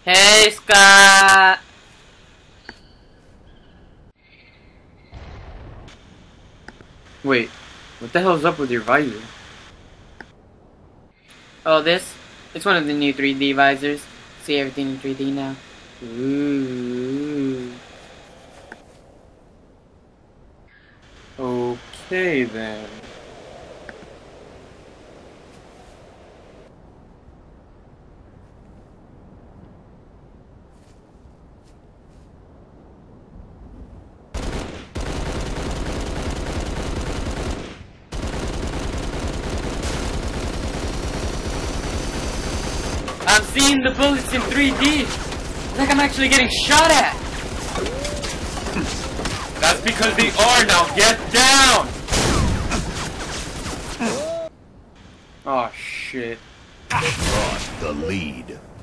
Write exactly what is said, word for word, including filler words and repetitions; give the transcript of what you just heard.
Hey, Scott! Wait, what the hell's up with your visor? Oh, this? It's one of the new three D visors. See everything in three D now. Ooh. Okay then. I'm seeing the bullets in three D. It's like I'm actually getting shot at. That's because they are now. Get down! Oh shit. Lost the lead.